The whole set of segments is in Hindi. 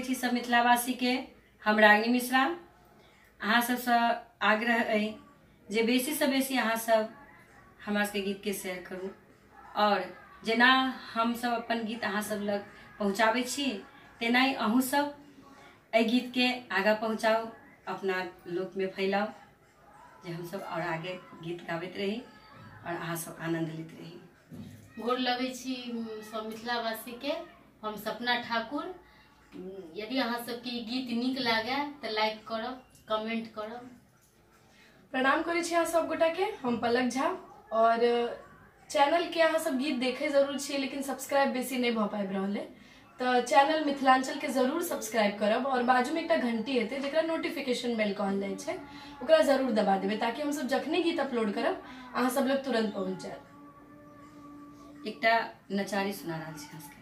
छी सब मिथिलावासी के। हम रागिनी मिश्रा अहाँ सबसँ आग्रह है जे बेसी से बेसी अहाँ सब हमरा सबके गीत के शेयर करू और जेना हम सब अपन गीत अहाँ सब लग पहुँचाबै छी तेना ही अहूँ सब एहि गीत के आगा पहुँचाओ, अपना लोक में फैलाओ जे हम सब और आगे गीत गाबैत रही और अहाँ सब आनंद लेते रही। गोर लगै छी सब मिथिलावासी के। हम सपना ठाकुर। यदि अहाँ सबके गीत नीक लागे तो लाइक करब, कमेंट करब। प्रणाम करै छी अहाँ सब गोटा के। हम पलक झा और चैनल के अहाँ सब गीत देखे जरूर छी लेकिन सब्सक्राइब बेसी नहीं भ पाबि रहल है, तो चैनल मिथिलांचल के जरूर सब्सक्राइब करब और बाजू में एकटा घंटी हेतै जेकरा नोटिफिकेशन बेल कहल जाइ छै, ओकरा जरूर दबा देबै ताकि हम सब जखने गीत अपलोड करब अहाँ सब लोग तुरंत पहुंच जायत। एकटा नचारी सुना रहल छी अहाँ सबके।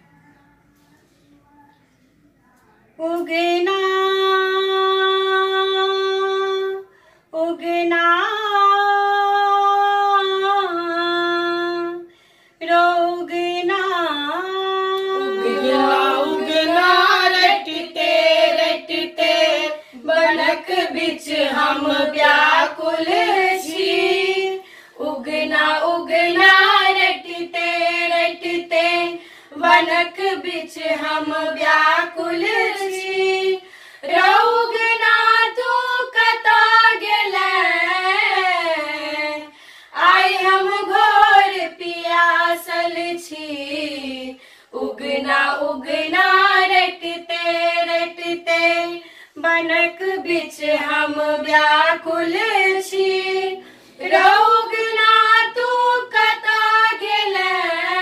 उगना उगना रोगना उगना उगना रटते रटते बनक बिच हम व्याकुल छी। उगना उगना रटते रटते बनक बिच हम व्याकुल छी। रौगना तू कता गेलै आइ हम घोर पियासल छी। उगना उगना रटते रटते बनक बिच हम व्याकुल छी। रौगना तू कता गेलै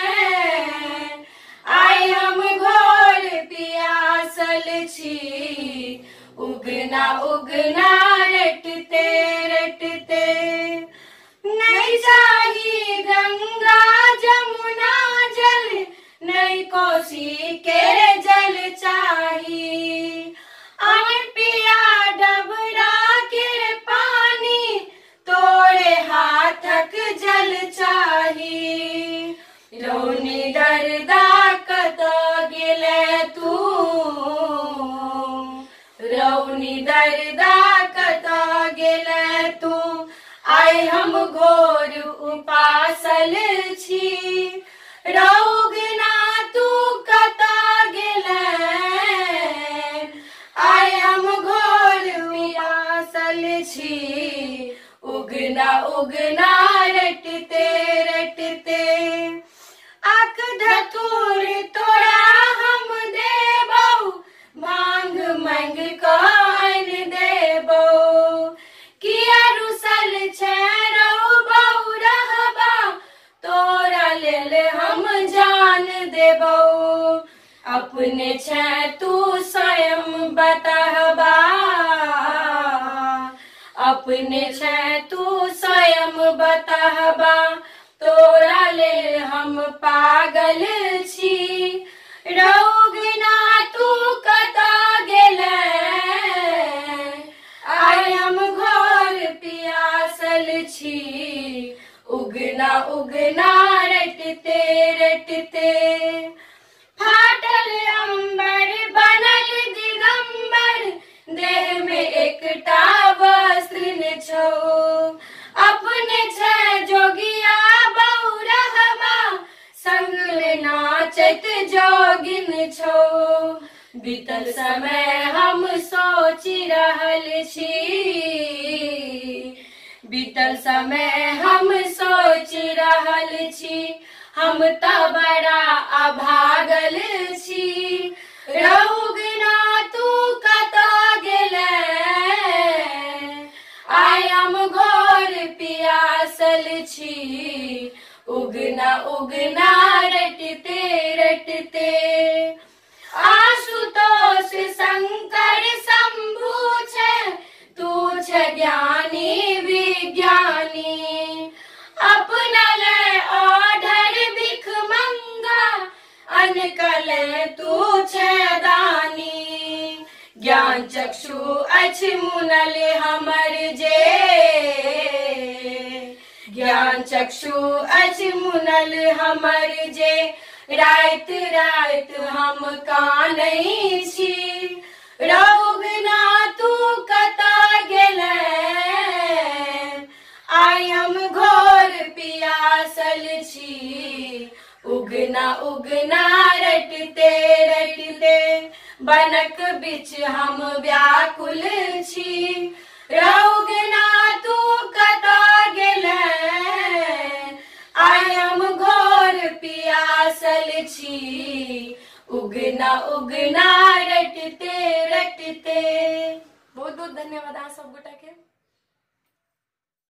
आइ हम घोर पियासल छी। उगना उगना रटते रटते नहीं चाही गंगा जमुना जल नहीं कोसी के जल चाही। अमर पिया डबरा के पानी तोरे हाथक जल चाही। रौनी दर्दा कता गेलै तू, रौनी दर्दा कता गेलै तू आइ हम घोर उपासल छी। रौगना तू कता गेलै आइ हम घोर पियासल छी। उगना उगना रटते रटते आक धतूर तोरा हम देबौ, भांग मांग कन देबौ। किया रुसल छै रौबौ रहबा तोरा लेल हम जान देबौ। अपने छै तू स्वयं बतहबा, अपने छै तू स्वयं बतहबा तोरा लेल हम पागल छी। रौगना तू कता गेलै आइ हम घोर पियासल छी। उगना उगना रटते रटते फाटल अंबर बनल दिगंबर देह में एकटा वस्त्र ने छौ। अपने छै जोगिया बौ रहबा संग में नाचत जोगिन छौ। बीतल समय हम सोचि रहल छी, बीतल समय हम सोचि रहल छी। हम त बड़ा अभागल छी। रौगना तू कता गेलै आइ हम घोर पियासल छी। उगना उगना रटते रटते आशुतोष शंकर शंभु छै तू छै ज्ञानी विज्ञानी। अपना ले ओढ़र भिख मंगा अनकल तू छै दानी। ज्ञान चक्षु अछि मुनल हमर जे, ज्ञान चक्षु अछि मुनल हमर जे। रात रात हम कानै छी रौगना तू कता गेलै, आइ हम घोर पियासल छी। उगना उगना रटते रटते बनक बिच हम व्याकुल छी। रौगना तू कता गेलै, आइ हम घोर पियासल छी। उगना उगना रटते रटते। बहुत बहुत धन्यवाद अहाँ सब गोटा के।